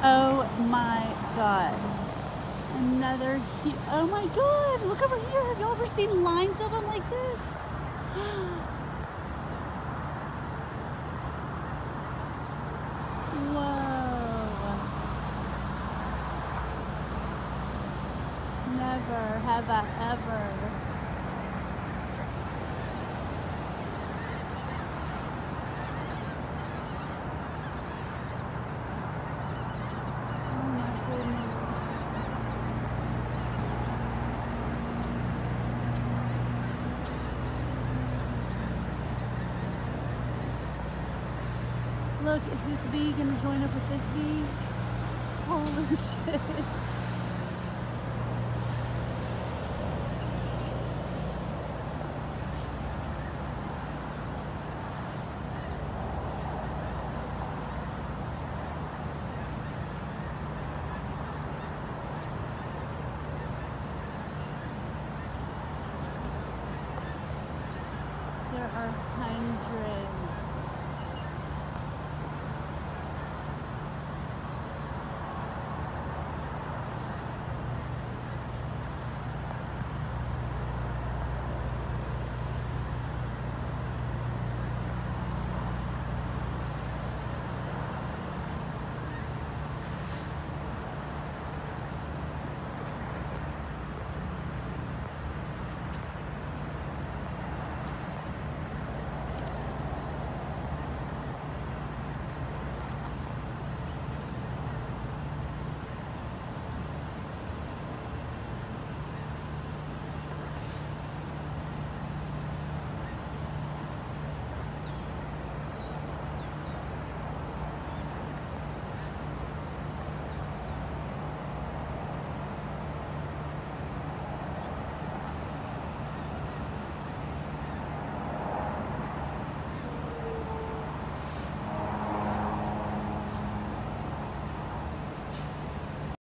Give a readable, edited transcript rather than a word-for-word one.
Oh my God. Another oh my God, look over here. Have y'all ever seen lines of them like this? Whoa. Never have I ever. Oh my goodness. Look, is this V gonna join up with this V? Holy shit.